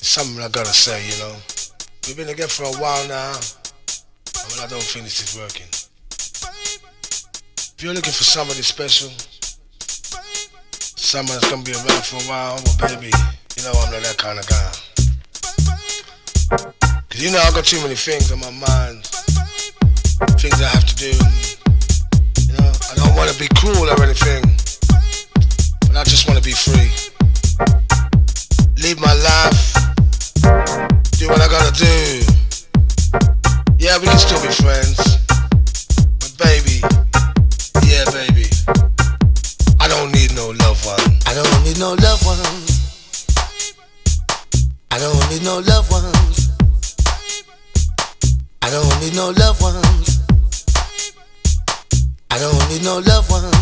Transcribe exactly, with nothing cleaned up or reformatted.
something I gotta say, you know. We've been together for a while now, and well, I don't think this is working. If you're looking for somebody special, someone that's gonna be around for a while, well, baby, you know I'm not that kind of guy. Cause you know I got too many things on my mind, things I have to do. And, you know, I don't want to be cruel or anything, but I just want to be free. Live my life, do what I gotta do. Yeah, we can still be friends, but baby, yeah, baby, I don't need no loved one. I don't need no loved ones. I don't need no loved ones. I don't need no loved ones. I don't need no loved ones.